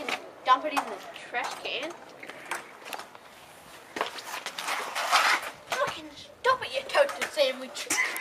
can dump it in the trash can. Fucking stop it, you toasted sandwich.